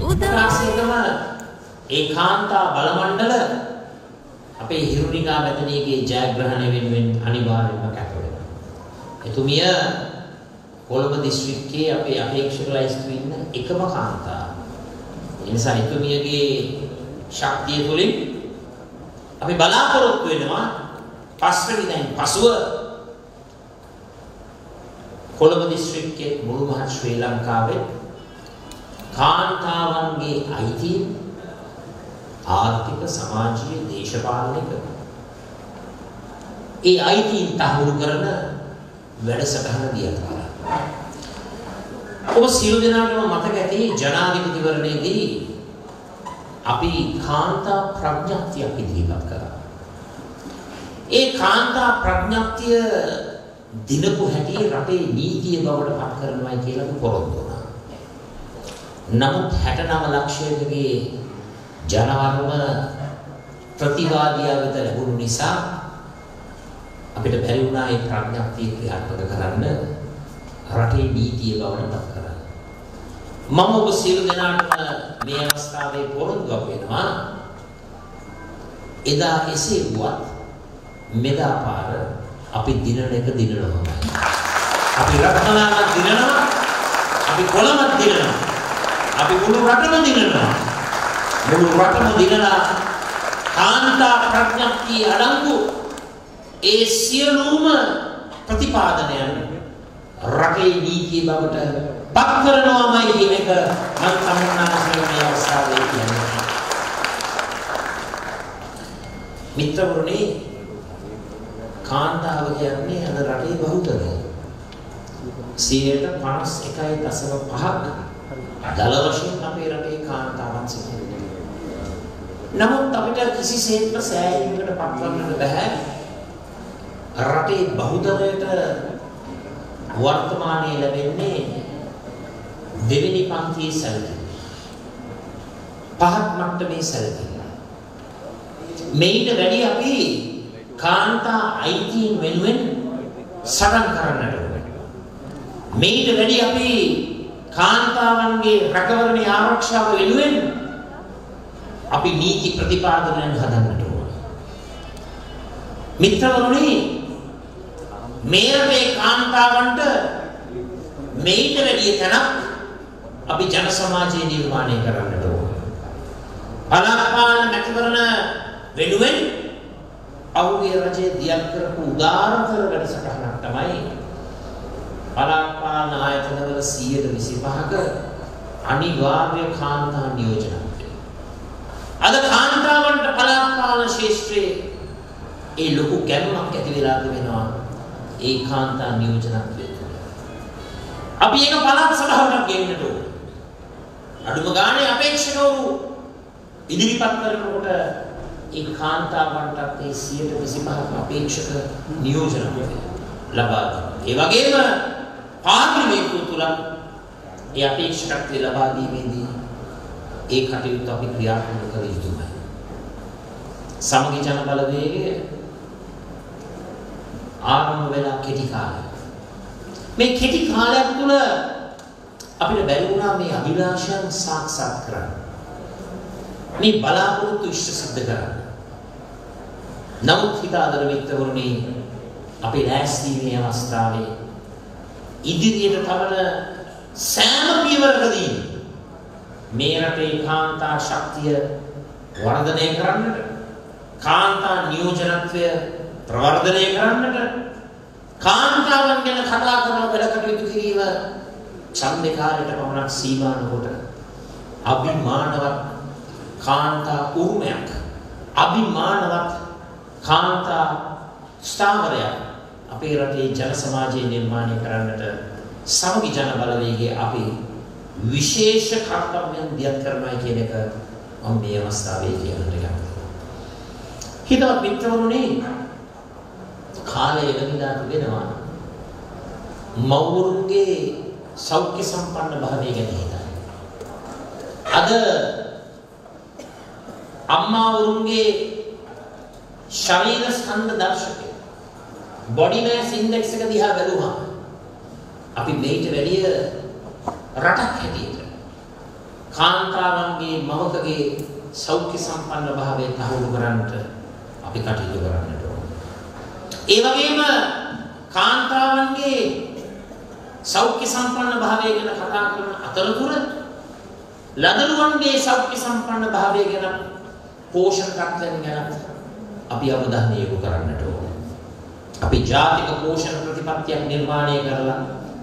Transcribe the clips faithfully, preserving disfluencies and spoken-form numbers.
උදාසේකම ඒකාන්තා බලමණ්ඩල අපේ හිරුනිකා මැදණියගේ ජයග්‍රහණය වෙනුවෙන් අනිවාර්යයෙන්ම කැප වෙනවා. එතුමිය කොළඹ දිස්ත්‍රික්කයේ අපේ අපේක්ෂක ලයිස්තුවේ ඉන්න එකම කාන්තාව. ඒ නිසා එතුමියගේ ශක්තිය තුළින් අපි බලාපොරොත්තු වෙනවා පස්වෙනි දැන් පසුව කොළඹ දිස්ත්‍රික්කයේ මුළු මහත් ශ්‍රී ලංකාවේ කාන්තාවන්ගේ අයිතිය ආර්ථික සමාජීය දේශපාලනික ඒ අයිතීන් තහවුරු කරන වැඩසටහන දියතලා. ඔබ සියලු දෙනාටම මතක ඇති ජනාධිපතිවරණයේදී අපි කාන්තා ප්‍රඥප්තියක් ඉදිරිපත් කරා. ඒ කාන්තා ප්‍රඥප්තිය දිනපු හැටි රටේ නීතිය බවට පත් කරනවායි කියලා පොරොන්දු වුණා. නමුත් හැටනව ලක්ෂයකගේ ජනවර්ම ප්‍රතිවාදියා වෙත ලැබුණු නිසා අපිට බැරි වුණා ඒ ප්‍රඥප්තිය ක්‍රියාත්මක කරන්න රටේ නීතිය බවට පත් කරන්න. මම ඔබ සියලු දෙනාටම මේ අවස්ථාවේ පොරොන්දුවක් වෙනවා එදා එසේ වුවත් මෙදා පාර අපි දිනන එක දිනනවාමයි. අපි රත්නාවක් දිනනවා, අපි කොළමක් දිනනවා, අපි මුළු රටම දිනනවා. මුළු රටම දිනලා කාන්තා ප්‍රඥප්තිය අඩංගු ඒ සියලුම ප්‍රතිපාදනයන් රටේ නීතිය බවට පත් කරනවාමයි කියන එක මම සම්මානයෙන් මේ අවස්ථාවේ කියන්නේ. මිත්‍රවරුනි, කාන්තාව කියන්නේ අද රටේ බහුතරය. සියයට පනස් එකයි දශම පහක් දල වශයෙන් අපේ රටේ කාන්තාවන් සිටිනවා. නමුත් අපිට කිසිසේත්ම සෑහීමකට පත්වන්නට බෑ. රටේ බහුතරයට වර්තමානයේ ලැබෙන්නේ දෙවෙනි පන්තියේ සැලකිලි. පහත් මට්ටමේ සැලකිලි. මේට වැඩි අපි කාන්තා අයිතීන් වෙනුවෙන් සටන් කරන්නට ඕනේ. මේට වැඩි අපි කාන්තාවන්ගේ රැකවරණ ආරක්ෂාව වෙනුවෙන් අපි නීති ප්‍රතිපාදනයන් හදන්නට ඕනේ. මිත්‍රවරුනි, මේ රටේ කාන්තාවන්ට මේට වැඩි තැනක් අපි ජන සමාජය නිර්මාණය කරන්නට ඕනේ. පළාත්පාලන මැතිවරණ වෙනුවෙන් අවුගේ රජයේ දියත් කරපු උදාරතර වැඩසටහනක් තමයි පළාත්පාලන ආයතනවල සියයට විසිපහක අනිවාර්ය කාන්තා නියෝජනය. අද කාන්තාවන්ට පළාත්පාලන ශාස්ත්‍රයේ ඒ ලොකු ගැම්මක් ඇති වෙලා තිබෙනවා ඒ කාන්තා නියෝජනත්වය. අපි ඒක පළාත් සභාවට ගෙන්නට ඕන. අඩුම ගානේ අපේක්ෂකවරු ඉදිරිපත් කරනකොට ඒ කාන්තාවන්ටත් ඒ සියයට විසිපහක අපේක්ෂක නියෝජන ලබා දෙනවා. ඒ වගේම පාර්ලිමේන්තුව තුල ඒ අපේක්ෂකත්වය ලබා දීමේදී ඒ කටයුතු අපි ක්‍රියාත්මක කර යුතුයි. සමගි ජන බලවේගය ආරම්භ වෙලා කෙටි කාලයක්. මේ කෙටි කාලයක් තුළ අපිට බැරි වුණා මේ අභිලාෂයන් සාක්ෂාත් කරන්න. මේ බලාපොරොත්තු ඉෂ්ට සිද්ධ කරන්න. නමුත් හිතාදර මිත්‍රවරුනි, අපේ ලෑස්තිීමේ අවස්ථාවේ ඉදිරියට තවන සෑම පියවරකදී මේ රටේ කාන්තා ශක්තිය වර්ධනය කරන්නට, කාන්තා නියෝජනත්වය ප්‍රවර්ධනය කරන්නට, කාන්තාවන් ගැන කතා කරන වැඩ කටයුතු කිරීම ඡන්දේ කාලයට පමණක් සීමා නොකොට අභිමානවත් කාන්තා උරුමයක්, අභිමානවත් කාන්තා ස්ථාවරයක් අපේ රටේ ජන සමාජය නිර්මාණය කරන්නට සමගි ජන බලවේගයේ අපි විශේෂ කර්තව්‍යයන් දියත් කරනවා කියන එක මම මේ අවස්ථාවේ කියන්නට කැමතියි. හිතවත් මිත්‍රවරුනි, කාලය වෙනදා තිබෙනවා මව්වරුන්ගේ සෞඛ්‍ය සම්පන්න භාවය ගැන හිතන්න. අද අම්මාවරුන්ගේ ශරීර ස්කන්ධ දර්ශකය බොඩි මාස් ඉන්ඩෙක්ස් එක දිහා බැලුවම අපි මේට වැඩිය රටක් හැටියට කාන්තාවන්ගේ මවකගේ සෞඛ්‍ය සම්පන්න භාවය තහවුරු කරන්නට අපි කටයුතු කරන්නට ඕන. ඒ වගේම කාන්තාවන්ගේ සෞඛ්‍ය සම්පන්න භාවය ගැන කතා කරන අතරතුර ලදරුවන්ගේ සෞඛ්‍ය සම්පන්න භාවය ගැන පෝෂණ තත්ත්වයන් ගැන අපි අවධානය යොමු කරන්නට ඕන. අපි ජාතික පෝෂණ ප්‍රතිපත්තියක් නිර්මාණය කරලා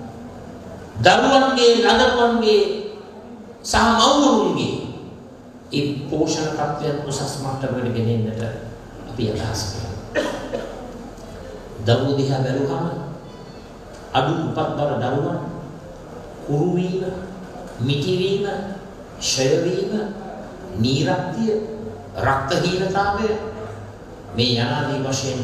දරුවන්ගේ ලදරුවන්ගේ සහ මව්වරුන්ගේ ඒ පෝෂණ තත්ත්වයන් උසස් මට්ටමකට ගෙනෙන්නට අපි අදහස් කරනවා. දරුවෝ දිහා බැලුවම අඩු උපත්බර දරුවන් කුරු වීම, මිටි වීම, ක්ෂය වීම, නීරක්තිය, රක්තහීනතාවය මේ යනාදී වශයෙන්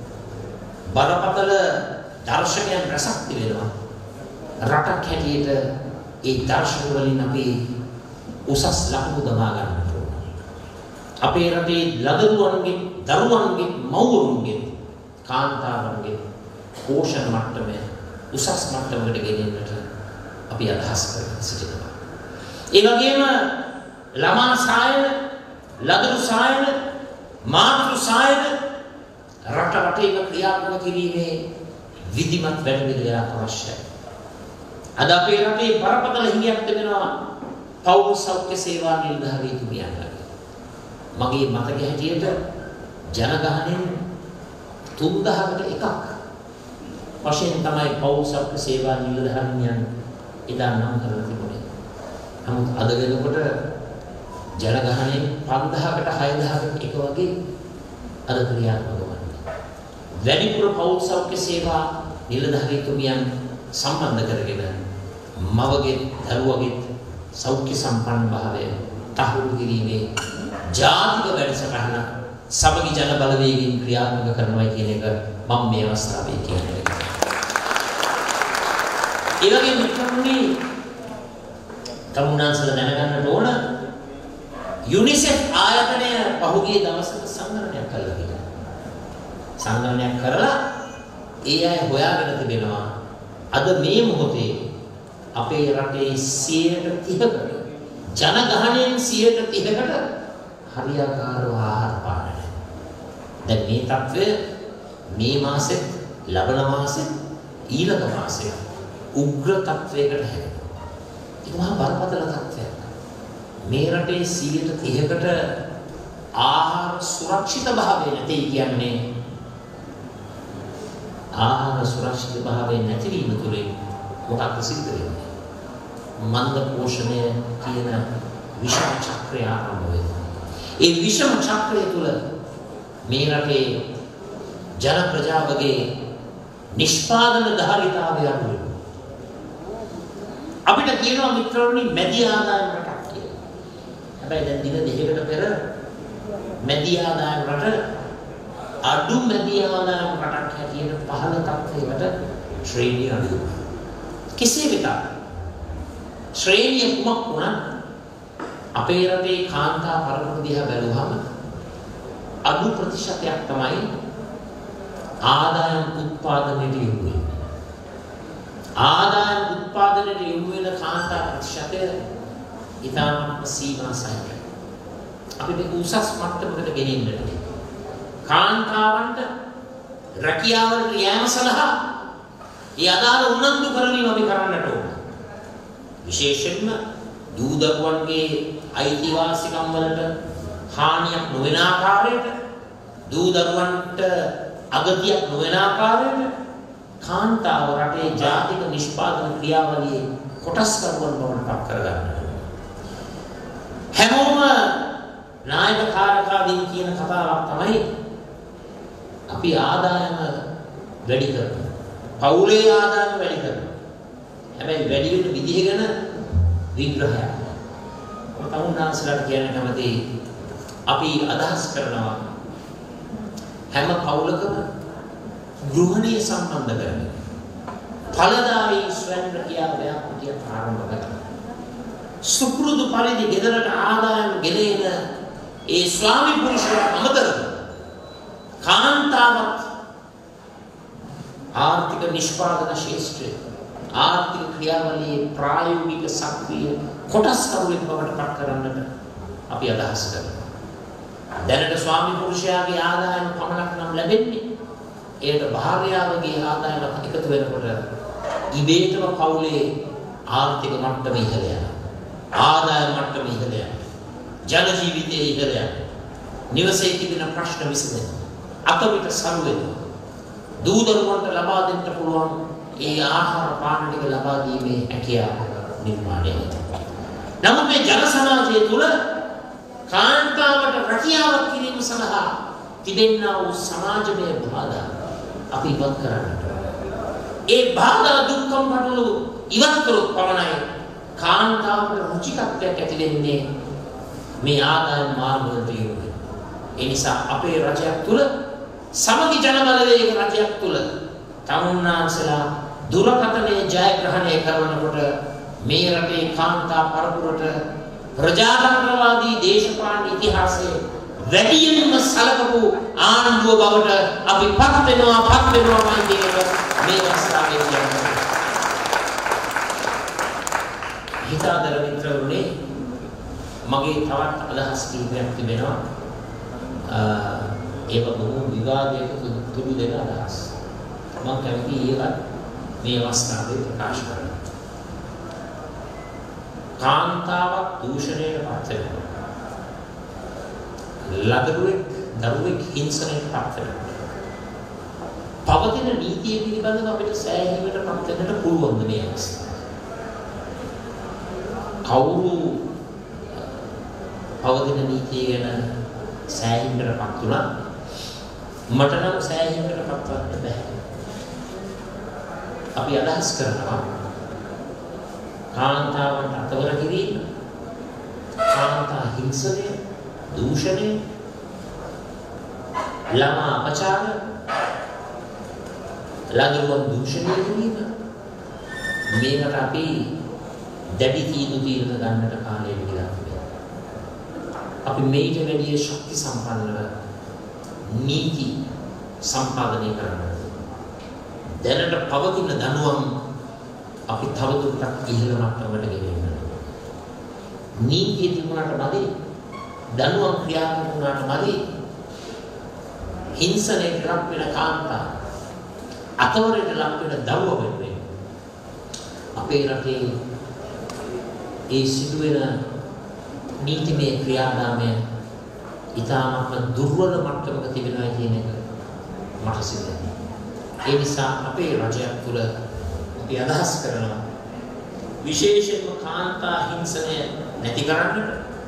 බරපතල දර්ශනයන් රැසක් තිබෙනවා. රටක් හැටියට ඒ දර්ශන වලින් අපි උසස් ලකුණු දමා ගන්නට ඕන. අපේ රටේ ලදරුවන්ගේ, දරුවන්ගේ, මව්වරුන්ගේ, කාන්තාවන්ගේ පෝෂණ මට්ටම උසස් මට්ටමකට ගෙනෙන්නට අපි අදහස් කරගෙන සිටිනවා. ඒ වගේම ළමා සායන, ලදරු සායන, මාතෘ සායන රට රටේම ක්‍රියාත්මක කිරීමේ විධිමත් වැඩපිළිවෙලක් අවශ්‍යයි. අද අපේ රටේ බරපතල හිඟයක් තිබෙනවා පෞද්ගලික සෞඛ්‍ය සේවා නිලධාරීතුමියන්ට. මගේ මතකයේ හැටියට ජනගහනයෙන් තුන්දහකට එකක් වශයෙන් තමයි පෞද්ගලික සෞඛ්‍ය සේවා නිලධාරීන් එදා නම් කරලා තිබුණේ. නමුත් අද වෙනකොට ජනගහනයෙන් පන්දහකට හයදහකට එක වගේ අද ක්‍රියාත්මක වන්නේ. වැඩිපුර පෞද්ගලික සෞඛ්‍ය සේවා නිලධාරීතුමියන් සම්බන්ධ කරගෙන මවගේ දරුවගේ සෞඛ්‍ය සම්පන්න භාවය තහවුරු කිරීමේ ජාතික වැඩසටහන සමගි ජන බලවේගයෙන් ක්‍රියාත්මක කරනවා කියන එක මම මේ අවස්ථාවේ කියන්නේ. ඒ වගේම මිත්‍රතුනි තමුන්නාන්සලා දැනගන්නට ඕන යුනිසෙෆ් ආයතනය පහුගිය දවසක සංගණනයක් කළා කියලා. සංගණනයක් කරලා ඒ අය හොයාගෙන තිබෙනවා අද මේ මොහොතේ අපේ රටේ සියයට තිහකට ජනගහනයෙන් සියයට තිහකට හරියාකාරව ආහාර පාන නැහැ. දැන් මේ තත්ත්වය මේ මාසෙත්, ලබන මාසෙත්, ඊළඟ මාසෙත් උග්‍ර තත්ත්වයකට හැරෙනවා. ඒක මහා බරපතල තත්ත්වයක්. මේ රටේ සියයට තිහකට ආහාර සුරක්ෂිත භාවය නැති කියන්නේ ආහාර සුරක්ෂිත භාවය නැතිවීම තුළින් මොකක්ද සිද්ධ වෙන්නේ? මන්ද පෝෂණය කියන විෂම චක්‍රය ආරම්භ වෙනවා. ඒ විෂම චක්‍රය තුළ මේ රටේ ජන ප්‍රජාවගේ නිෂ්පාදන ධාරිතාවය අඩු වෙනවා. අපිට කියනවා මිත්‍රවරුනි මැදි ආදායම් රටක් කියලා. හැබැයි දැන් දින දෙකකට පෙර මැදි ආදායම් රට අඩු මැදි ආදායම් රටක් හැටියට පහළ තත්ත්වයකට ශ්‍රේණිය අඩු වෙනවා. කෙසේ වෙතත් ශ්‍රේණිය කුමක් වුණත් අපේ රටේ කාන්තා පරපුර දිහා බැලුවහම අඩු ප්‍රතිශතයක් තමයි ආදායම් උත්පාදනයට යොමු වෙන්නේ. ආදායම් උත්පාදනයට යොමු වෙන කාන්තා ප්‍රතිශතය ඉතාමත් සීමා සහිතයි. අපි මේක උසස් මට්ටමකට ගෙනින්නට කාන්තාවන්ට රැකියාවලට යෑම සඳහා ඒ අදාළ උනන්දු කරවීම අපි කරන්නට ඕන. විශේෂයෙන්ම දූ දරුවන්ගේ අයිතිවාසිකම් වලට හානියක් නොවන ආකාරයට දූ දරුවන්ට අගතියක් නොවන ආකාරයට කාන්තාව රටේ ජාතික නිෂ්පාදන ක්‍රියාවලියේ කොටස්කරුවන් බවට පත් කරගන්නට ඕන. හැමෝම නායක කාරකාදීන් කියන කතාවක් තමයි අපි ආදායම වැඩි කරනවා. පවුලේ ආදායම වැඩි කරනවා. හැබැයි වැඩි වෙන විදිහ ගැන විග්‍රහයක්. තමුන්නාන්සලාට කියන්න කැමති අපි අදහස් කරනවා හැම පවුලකම ගෘහණිය සම්බන්ධ කරගෙන ඵලදායී ස්වයං රැකියාවක් පිටිය ආරම්භ කරනවා. සුපුරුදු පරිදි ගෙදරට ආදායම් ගෙනෙන ඒ ස්වාමි පුරුෂයා අමතරව කාන්තාවක් ආර්ථික නිෂ්පාදන ශාස්ත්‍රයේ ආර්ථික ක්‍රියාවලියේ ප්‍රායෝගික සක්‍රිය කොටස් කරුවෙක් බවට පත් කරන්නට අපි අදහස් කරනවා. දැනට ස්වාමි පුරුෂයාගේ ආදායම පමණක් නම් ලැබෙන්නේ. ඒකට භාර්යාවගේ ආදායම එකතු වෙනකොට ඉබේටම පවුලේ ආර්ථික මට්ටම ඉහළ යනවා. ආදායම මට්ටම ඉහළ යනවා. ජන ජීවිතයේ ඉහළ යනවා. නිවසේ තිබෙන ප්‍රශ්න විසඳෙනවා. අතමිට සරු වෙනවා. දූ දරුවන්ට ලබා දෙන්න පුළුවන් ඒ ආහාර පාන ටික ලබා දීමේ හැකියාව නිර්මාණය වෙනවා. නමුත් මේ ජන සමාජය තුළ කාන්තාවට රැකියාවක් කිරීම සඳහා තිබෙනා වූ සමාජමය බාධා අපි ඉවත් කරන්නට. ඒ බාධා දුක්ඛම් පටලු ඉවත් කරොත් පමණයි කාන්තාවට රුචිකත්වයක් ඇති වෙන්නේ මේ ආදායම් මාර්ගවලට යොමු වෙන. ඒ නිසා අපේ රජයක් තුළ සමගි ජනබලවේග රජයක් තුළ තමුන්නාන්සලා දුරකථනයේ ජයග්‍රහණය කරනකොට මේ රටේ කාන්තා පරපුරට ප්‍රජාතන්ත්‍රවාදී දේශපාලන ඉතිහාසයේ වැඩියෙන්ම සලකපු ආණ්ඩුව බවට අපි පත් වෙනවා පත් වෙනවාමයි කියන මේ අවස්ථාවේ කියන්නේ. හිතාදර මිත්‍රවරුනි මගේ තවත් අදහස් කිහිපයක් තිබෙනවා. ඒක බොහෝ විවාදයක තුඩු දෙන අදහස්. මම කැමති ඒවත් මේ අවස්ථාවේ ප්‍රකාශ කරන්න. කාන්තාවක් දූෂණයට පත් වෙනවා. ලදරුවෙක් දරුවෙක් හිංසනයට පත් වෙනවා. පවතින නීතිය පිළිබඳව අපිට සෑහීමට පත් වෙන්නට පුළුවන් මේ අවස්ථාව. කවුරු පවතින නීතිය ගැන සෑහීමට පත් වුණා මට නම් සෑහීමට පත් වෙන්න බෑ. අපි අදහස් කරනවා කාන්තාවන්ට අතවර කිරීම, කාන්තා හිංසනය, දූෂණය, ළමා අපචාර, ලදරුවන් දූෂණය කිරීම මේකට අපි දැඩි තීන්දුව తీරන ගන්නට කාලය විලා තිබෙනවා. අපි මේට වැඩි ශක්ති සම්පන්නව නීති සම්පාදනය කරන්න. දැනට පවතින දනුවම් අපි තවදුරටත් ඉහළ මට්ටමකට ගෙනියන්න. නීතිය තිබුණාට මදි, දනුවම් ක්‍රියාත්මක වුණාට මදි. හිංසනයට ලක් වෙන කාන්තා, අතවරයට ලක් වෙන දරුව වෙනුවෙන් අපේ රටේ ඒ සිදුවෙන නීතිමය ක්‍රියාදාමය ඉතාමත් දුර්වල මට්ටමක තිබෙනවා කියන එක මට සිතෙනවා. ඒ නිසා අපේ රජයක් තුළ අපි අදහස් කරනවා විශේෂයෙන්ම කාන්තා හිංසනය නැති කරන්නට,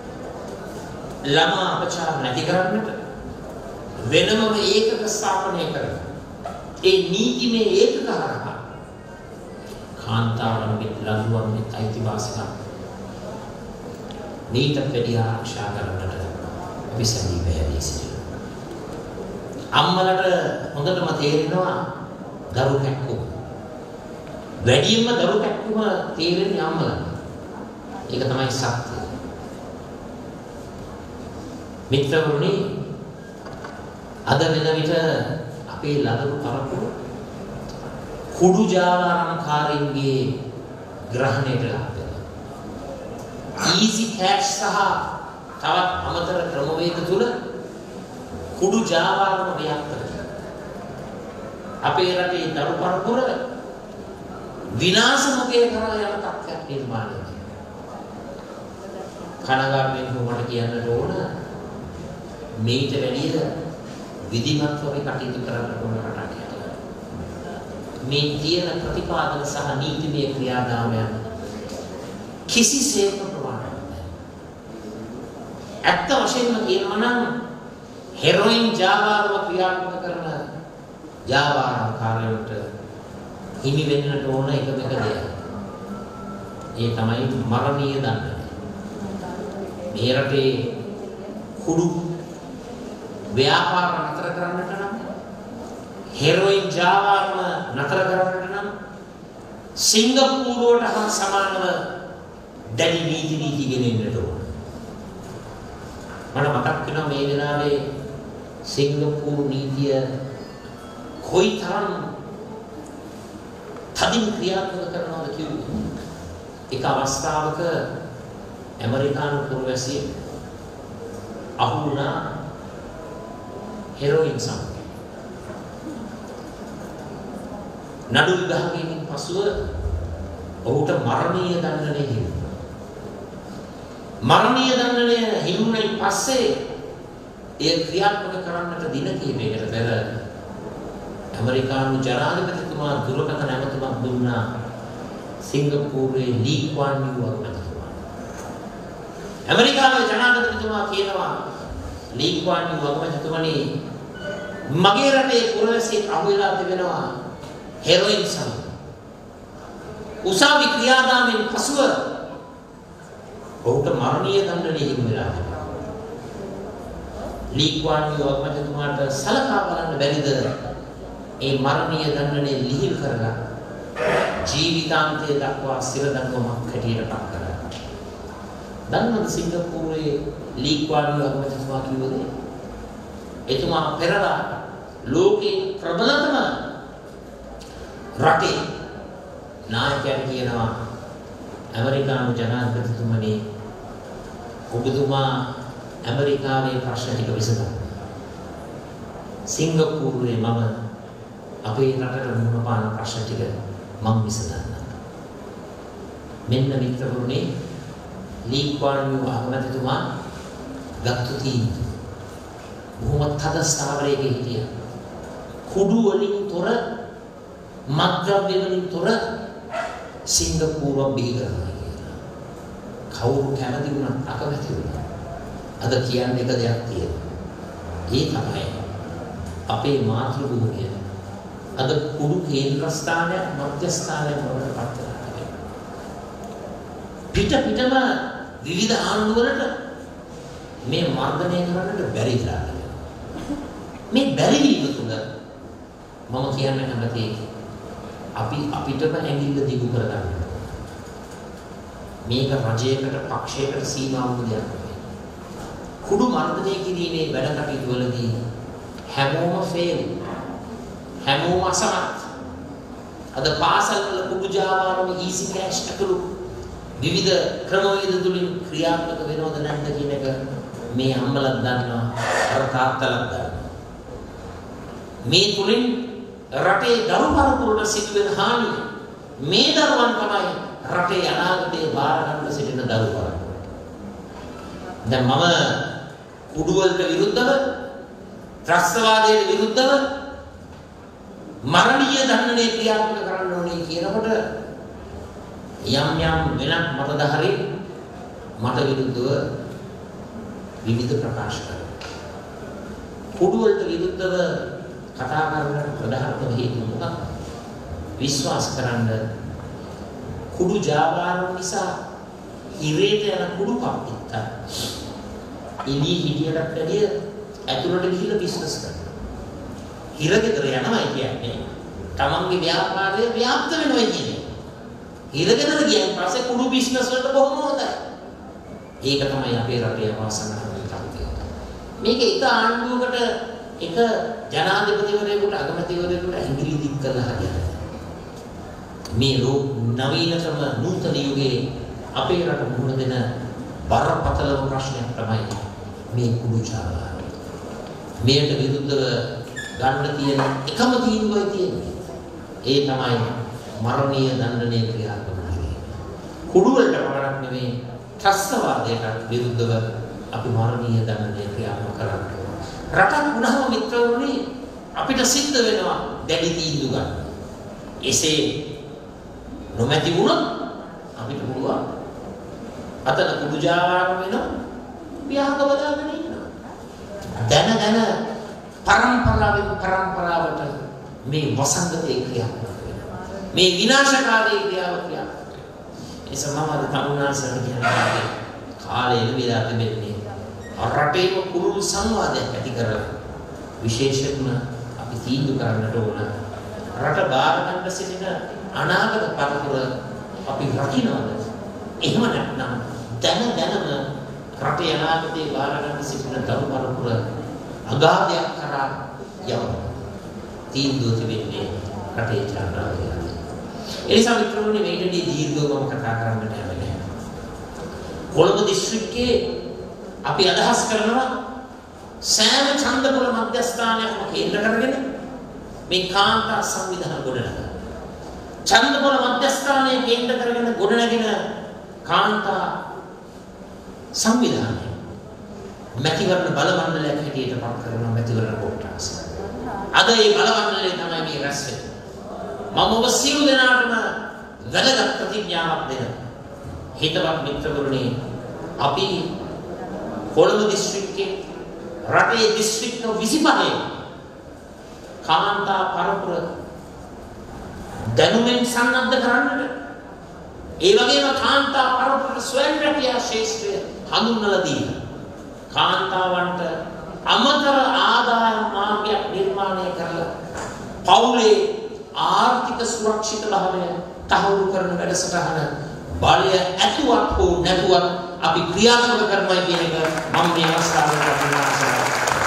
ළමා අපචාර නැති කරන්නට වෙනම ඒකක ස්ථාපනය කරන ඒ නීතිමය ඒකක හරහා කාන්තාවන්ගේ ලඟුවන්ගේ අයිතිවාසිකම් නීත වැඩි ආරක්ෂා කරන්නට අපි සැදී පැහැදී සිටිනවා. අම්මලට හොඳටම තේරෙනවා දරු කැක්කුම. වැඩියෙන්ම දරු කැක්කුම තේරෙන්නේ අම්මලට. ඒක තමයි සත්‍යය. මිත්‍රවරුනි, අද වෙන විට අපේ ලදරු පරපුර කුඩු ජාවාරම්කාරීන්ගේ ග්‍රහණයට ලක් වෙනවා. ඊසි කැෂ් සහ තවත් අමතර ක්‍රමවේද තුල කුඩු ජාවාරම ව්‍යාප්ත වෙනවා. අපේ රටේ දරු පරපුර විනාශ මුඛයේ කරා යන තත්ත්වයක් නිර්මාණය වෙනවා. කනගාටුවෙන් මට කියන්නට ඕන මේට වැඩිය විධිමත්ව අපි කටයුතු කරන්න ඕන රටක් හැටියට. මේ තියෙන ප්‍රතිපාදන සහ නීතිමය ක්‍රියාදාමයන් කිසිසේත්ම ප්‍රමාණවත් නැහැ. ඇත්ත වශයෙන්ම කියනවා නම් හෙරොයින් ජාවාරම ක්‍රියාත්මක කරන ජාවාරම්කාරයන්ට හිමි වෙන්නට ඕන එකම එක දෙයක්. ඒ තමයි මරණීය දඬුවම. මේ රටේ කුඩු ව්‍යාපාර නතර කරන්නට නම්, හෙරොයින් ජාවාරම නතර කරන්නට නම් සිංගප්පූරුවට හා සමානව දැඩි නීති නීති ගෙනෙන්නට ඕන. මට මතක් වෙනවා මේ වෙලාවේ සිංගප්පූරු නීතිය කොයිතරම් තදින් ක්‍රියාත්මක කරනවද කිව්වොත් එක අවස්ථාවක ඇමරිකානු පුරවැසියෙක් අහු වුණා හෙරොයින් සමග. නඩු විභාගයෙන් පසුව ඔහුට මරණීය දඬුවමක් හිමිවුණා. මරණීය දඬුවම හිමිවුණයින් පස්සේ ඒ ක්‍රියාත්මක කරන්නට දින කිහිපයකට පෙර ඇමරිකානු ජනාධිපතිතුමා දුරකථන ඇමතුමක් දුන්නා සිංගප්පූරුවේ ලී ක්වාන් යූ අගමැතිතුමාට. ඇමරිකාවේ ජනාධිපතිතුමා කියනවා ලී ක්වාන් යූ අගමැතිතුමනි මගේ රටේ පුරවැසියෙක් අහු වෙලා තිබෙනවා හෙරොයින් සමග. උසාවි ක්‍රියාදාමයෙන් පසුව ඔහුට මරණීය දඬුවම හිමි වෙලා තිබෙනවා. ලී ක්වාන් යූ අගමැතිතුමාට සලකා බලන්න බැරිද ඒ මරණීය දඬුවම ලිහිල් කරලා ජීවිතාන්තය දක්වා සිර දඬුවමක් හැටියට පත් කරා. දන්නවද සිංගප්පූරුවේ ලී ක්වාන් යූ අගමැතිතුමා කිව්වද? එතුමා පෙරලා ලෝකේ ප්‍රබලතම රටේ නායකයන් කියනවා ඇමරිකානු ජනාධිපතිතුමනි ඔබතුමා ඇමරිකාවේ ප්‍රශ්න ටික විසඳන්න. සිංගප්පූරුවේ මම අපේ රටට මුහුණ පාන ප්‍රශ්න ටික මම විසඳන්නම්. මෙන්න මිත්‍රවරුනි ලී ක්වාන් යූ අගමැතිතුමා ගත්තු තීන්දුව බොහොම තද ස්ථාවරයක හිටියා. කුඩු වලින් තොර මත්ද්‍රව්‍ය වලින් තොර සිංගප්පූරුව බිහි කරනවා කියලා. කවුරු කැමති වුණත් අකමැති වුණා. අද කියන්නේ එක දෙයක් තියෙනවා. ඒ තමයි අපේ මාතෘභූමිය අද කුඩු කේන්ද්‍රස්ථානයක් මධ්‍යස්ථානයක් බවට පත් වෙලා තිබෙනවා. පිට පිටම විවිධ ආණ්ඩුවලට මේ මර්ධනය කරන්නට බැරි දලා තිබෙනවා. මේ බැරි වීම තුළ මම කියන්න කැමතියි අපි අපිටම ඇඟිල්ල දිගු කරගන්න. මේක රජයකට පක්ෂයකට සීමා වුණු දෙයක් නෙවෙයි. කුඩු මර්ධනය කිරීමේ වැඩ කටයුතු වලදී හැමෝම ෆේල්. හැමෝම අසමත්. අද පාසල් වල කුඩු ජාවාරම ඊසි කෑෂ් ඇතුළු විවිධ ක්‍රමවේද තුලින් ක්‍රියාත්මක වෙනවද නැද්ද කියන එක මේ අම්මලක් දන්නවා, අර තාත්තලක් දන්නවා. මේ තුලින් රටේ දරු පරපුරට සිදුවෙන හානිය මේ දරුවන් තමයි රටේ අනාගතයේ බාර ගන්න සිටින දරු පරපුර. දැන් මම කුඩු වලට විරුද්ධව, ත්‍රස්තවාදයට විරුද්ධව මරණීය දඬුවමේ ක්‍රියාත්මක කරන්න ඕනේ කියනකොට යම් යම් වෙනත් මතධාරී මට විරුද්ධව විවිධ ප්‍රකාශ කරනවා. කුඩු වලට විරුද්ධව කතා කරන ප්‍රධානම හේතුව මොකක්ද? විශ්වාස කරන්න කුඩු ජාවාරම් නිසා ඉරේට යන කුඩු කප්පිට ඉනි හිටියට වැඩිය ඇතුළට ගිහිල්ලා බිස්නස් කරනවා. හිරගෙදර යනවා කියන්නේ තමන්ගේ ව්‍යාපාරය ව්‍යාප්ත වෙනවා කියන්නේ. හිරගෙදර ගියන් පස්සේ කුඩු බිස්නස් වලට බොහොම හොඳයි. ඒක තමයි අපේ රටේ අවාසනාවන්ත තත්ත්වය. මේක එක ආණ්ඩුවකට එක ජනාධිපතිවරයෙකුට අගමැතිවරයෙකුට ඇඟිලි දික් කරලා හරියන්නේ. මේ ලෝක නවීනතම නූතන යුගයේ අපේ රට මුහුණ දෙන බරපතලම ප්‍රශ්නයක් තමයි මේ කුඩු ජාවාරය. මේකට විරුද්ධව ගන්න තියෙන එකම තීන්දුවයි තියෙන්නේ. ඒ තමයි මරණීය දඬුවමේ ක්‍රියාත්මක කිරීම. කුඩු වලට පමණක් නෙමෙයි ත්‍රස්තවාදයට විරුද්ධව අපි මරණීය දඬුවමේ ක්‍රියාත්මක කරන්න ඕන. රටක් වුණාම මිත්‍රවරුනි අපිට සිද්ධ වෙනවා දැඩි තීන්දුව ගන්න. එසේ නොමැති වුණොත් අපිට පුළුවන් අතන කුඩු ජාවාරම් වෙනවා විහාක බදාගෙන ඉන්නවා. දැන දැන පරම්පරාවෙන් පරම්පරාවට මේ වසංගතේ ක්‍රියාත්මක වෙනවා. මේ විනාශකාරී ක්‍රියාව ක්‍රියාත්මක වෙනවා. ඒ සමහර තරුණාසන කියන්නේ කාලය එළවිලා තිබෙන්නේ රටේම කුරුළු සංවාදයක් ඇති කරලා විශේෂයෙන්ම අපි තීන්දුව කරන්නට ඕන රට බාර ගන්න සිටින අනාගත පරපුර අපි රකින්නවද? එහෙම නැත්නම් දැන දැනම රටේ අනාගතේ බාර ගන්න සිටින දරු පරපුර අගාධයක් කරා යවනවා. තීන්දුව තිබෙන්නේ රටේ ජනතාවගේ. ඒ නිසා මිත්‍රවරුනි මේකදී දීර්ඝවම කතා කරන්නට යන්නේ. කොළඹ දිස්ත්‍රික්කයේ අපි අදහස් කරනවා සෑම ඡන්දපොළ මධ්‍යස්ථානයක්ම කේන්ද්‍ර කරගෙන මේ කාන්තා සංවිධාන ගොඩනගනවා. ඡන්දපොළ මධ්‍යස්ථානයේ කේන්ද්‍ර කරගෙන ගොඩනගෙන කාන්තා සංවිධානය මැතිවරණ බල මණ්ඩලයක් හැටියට පත් කරන මැතිවරණ කොට්ටාස. අද මේ බල මණ්ඩලය තමයි මේ රැස් වෙන්නේ. මම ඔබ සියලු දෙනාටම වැදගත් ප්‍රතිඥාවක් දෙන හිතවත් මිත්‍රවරුනි, අපි කොළඹ දිස්ත්‍රික්කයේ රටේ දිස්ත්‍රික්ක විසිපහේ කාන්තා පරපුර දැනුමෙන් සන්නද්ධ කරන්නට, ඒ වගේම කාන්තා පරපුර ස්වයං රැකියා ශාස්ත්‍රය හඳුන්වලා දීලා කාන්තාවන්ට අමතර ආදායම් මාර්ගයක් නිර්මාණය කරලා පවුලේ ආර්ථික සුරක්ෂිත භාවය තහවුරු කරන වැඩසටහන බලය ඇතුවත් හෝ නැතුවත් අපි ක්‍රියාත්මක කරනවා කියන එක මම මේ අවස්ථාවේ ප්‍රකාශ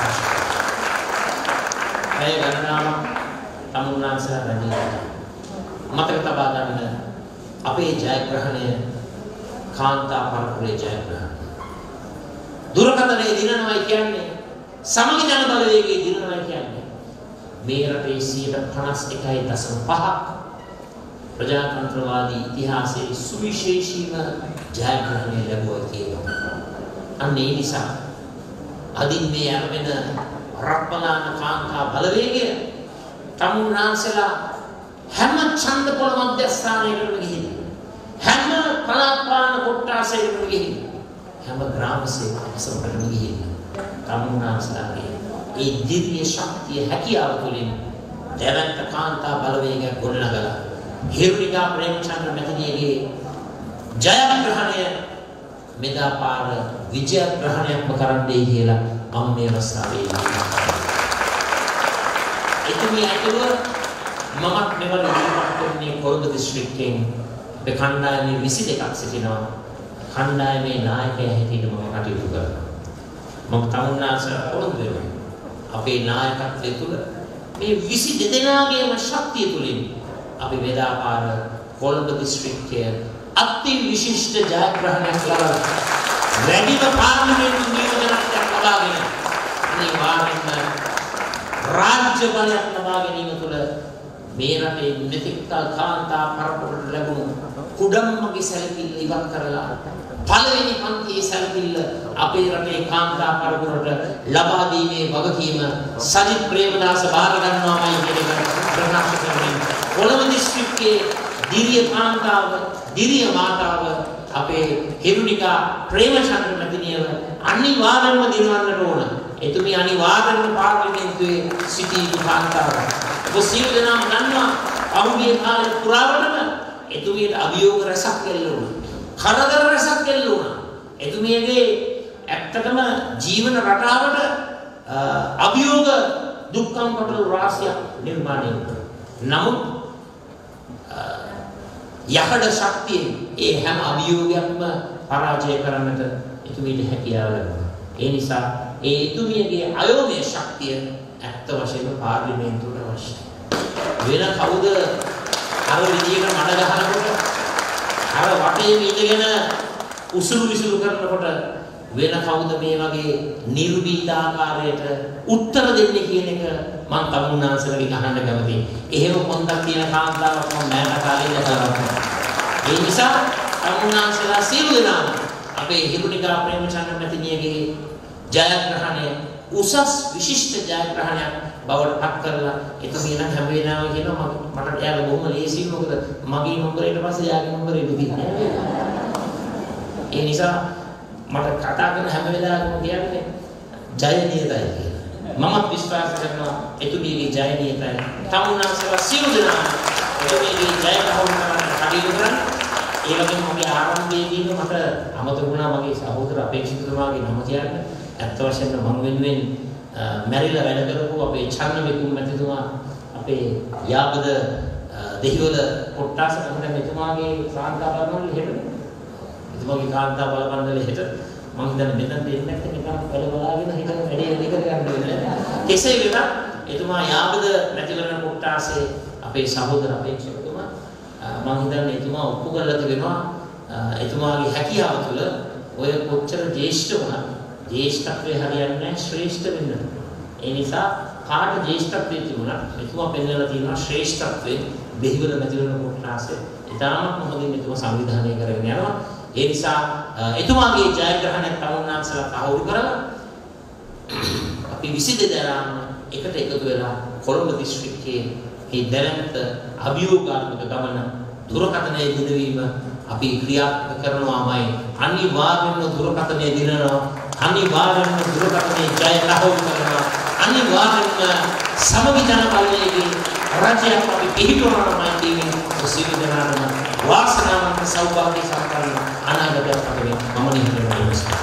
ඒ ගණනාවක් තමුන්නාන්සලා රැඳී මතක තබා ගන්න. අපේ ජයග්‍රහණය කාන්තා පරපුරේ ජයග්‍රහණය. දුරකථනයේ දිනනවා කියන්නේ සමගි ජන බලවේගයේ දිනනවා කියන්නේ මේ රටේ සියයට පනස් එකයි දශම පහක් ප්‍රජාතන්ත්‍රවාදී ඉතිහාසයේ සුවිශේෂීම ජයග්‍රහණය ලැබුවා කියනවා. අන්න ඒ නිසා අදින් මේ යන රත්මලාන කාන්තා බලවේගය තමුන්නාන්සලා හැම ඡන්දපොළ මධ්‍යස්ථානයකටම ගිහින් හැම පළාත් පාලන කොට්ටාසයකටම ගිහින් හැම ග්‍රාම සේවකයකටම ගිහින් තමුන්නාන්සලාගේ ඒ දිව්‍ය ශක්තිය හැකියාව තුළින් දැවැන්ත කාන්තා බලවේගයක් ගොඩනගලා හිරුනිකා ප්‍රේමචන්ද්‍ර මැතිණියගේ ජයග්‍රහණය මෙදා පාර විජයග්‍රහණයක්ම කරන්නයි කියලා මම මේ අවස්ථාවේ එතුමිය ඇතුළු මමත් මෙවර ඉදිරිපත් කරන්නේ කොළඹ දිස්ත්‍රික්කයෙන් අපේ කණ්ඩායමේ විසි දෙකක් සිටිනවා. කණ්ඩායමේ නායකයා හැටියට මම කටයුතු කරනවා. මම තමුන්නාන්සලා පොරොන්දු වෙනවා අපේ නායකත්වය තුළ මේ විසි දෙදෙනාගේම ශක්තිය තුළින් අපි මෙදා පාර කොළඹ දිස්ත්‍රික්කය අති විශිෂ්ට ජයග්‍රහණයක් ලබා වැඩිම පාර්ලිමේන්තු නියෝජනයක් ලබාගෙන අනිවාර්යයෙන්ම රාජ්‍ය බලයක් ලබා ගැනීම තුළ මේ රටේ මෙතෙක් කාන්තා පරපුරට ලැබුණු කුඩම්මගේ සැලකිල්ල ඉවත් කරලා පළවෙනි පන්තියේ සැලකිල්ල අපේ රටේ කාන්තා පරපුරට ලබා දීමේ වගකීම සජිත් ප්‍රේමදාස බාර ගන්නවාමයි කියන එක ප්‍රකාශ කරමින් කොළඹ දිස්ත්‍රික්කයේ දිරිය කාන්තාව දිරිය මාතාව අපේ හිරුනිකා ප්‍රේමචන්ද්‍ර මැතිණියව අනිවාර්යයෙන්ම දිනවන්නට ඕන. එතුමිය අනිවාර්යයෙන්ම පාර්ලිමේන්තුවේ සිටි කාන්තාවක්. ඔබ සියලු දෙනාම දන්නවා පහුගිය කාලේ පුරාවටම එතුමියට අභියෝග රැසක් එල්ලුණා. කරදර රැසක් එල්ලුණා. එතුමියගේ ඇත්තටම ජීවන රටාවට අභියෝග දුක්ඛම් කොටල රාශියක් නිර්මාණය වුණා. නමුත් යකඩ ශක්තියෙන් ඒ හැම අභියෝගයක්ම පරාජය කරන්නට එතුමියට හැකියාව ලැබුණා. ඒ නිසා ඒ එතුමියගේ අයෝමය ශක්තිය ඇත්ත වශයෙන්ම පාර්ලිමේන්තුවට අවශ්‍යයි. වෙන කවුද අර විදියට මඩ ගහනකොට අර වටේ ඉඳගෙන උසුළු විසුළු කරනකොට වෙන කවුද මේ වගේ නිර්භීත ආකාරයට උත්තර දෙන්නේ කියන එක මම තමුන්නාන්සලගෙන් අහන්න කැමතියි. එහෙම පොන්දක් තියෙන කාන්තාවක් මම මෑත කාලේ දැකලා තියෙනවා. ඒ නිසා තමුන්නාන්සලා සියලු දෙනාම අපේ හිරුනිකා ප්‍රේමචන්ද්‍ර මැතිණියගේ ජයග්‍රහණය උසස් විශිෂ්ට ජයග්‍රහණයක් බවට පත් කරලා එතුමිය නම් හැම වෙලාවෙම කියනවා මට එයාලා බොහොම ලේසියි මොකද මගේ නම්බරේට පස්සේ යාගේ නම්බරේ දුදින්නේ. ඒ නිසා මට කතා කරන හැම වෙලාවෙම කියන්නේ ජය නියතයි කියලා. මමත් විශ්වාස කරනවා එතුමියගේ ජය නියතයි. තමුන්නාන්සලා සියලු දෙනා එතුමියගේ ජය ග්‍රහණය කටයුතු කරන ඒ වගේම මගේ ආරම්භයේදීම මට අමතක වුණා මගේ සහෝදර අපේක්ෂිතතුමාගේ නම කියන්න. ඇත්ත වශයෙන්ම මම වෙනුවෙන් මැරිලා වැඩ කරපු අපේ චන්න විකුම් මැතිතුමා අපේ යාපද දෙහිවල කොට්ටාස තමයි මෙතුමාගේ කාන්තා බලපෑම හෙට. එතුමාගේ කාන්තා බලපෑම හෙට මම හිතන්නේ මෙතන දෙන්නේ නැත්නම් නිකන් බල බලාගෙන හිතන වැඩේ වැඩි කර ගන්න වෙන්නේ. කෙසේ වෙතත් එතුමා යාපද මැතිවරණ කොට්ටාසේ අපේ සහෝදර අපේක්ෂිතතුමා මම හිතන්නේ එතුමා ඔප්පු කරලා තිබෙනවා එතුමාගේ හැකියාව තුළ ඔය කොච්චර ජේෂ්ඨ වුණත් ජේෂ්ඨත්වයේ හරියන්නේ නැහැ ශ්‍රේෂ්ඨ වෙන්න. ඒ නිසා කාට ජේෂ්ඨත්වයේ තිබුණත් මෙතුමා පෙන්වලා තියෙනවා ශ්‍රේෂ්ඨත්වයේ දෙහිවල නැති වෙන කොටාසෙ ඉතාමත් මොහොතින් මෙතුමා සංවිධානය කරගෙන යනවා. ඒ නිසා එතුමාගේ ජයග්‍රහණය තමුන්නාන්සලා තහවුරු කරලා අපි විසිදෙද දරාම එකට එකතු වෙලා කොළඹ දිස්ත්‍රික්කයේ මේ දැනන්ත අභියෝගාත්මක ගමන දුරකථනයේ දිනවීම අපි ක්‍රියාත්මක කරනවාමයි. අනිවාර්යයෙන්ම දුරකථනයේ දිනනවා, අනිවාර්යයෙන්ම දුරකථනයේ ජය තහවුරු කරනවා, අනිවාර්යයෙන්ම සමගි ජනපදයේදී රාජ්‍යයක් අපි පිළිතුරනවා කියන්නේ සියලු දෙනාටම වාසනාවන්ත සෞභාග්‍ය සම්පන්න අනාගතයක් අපේ මම නිහිතව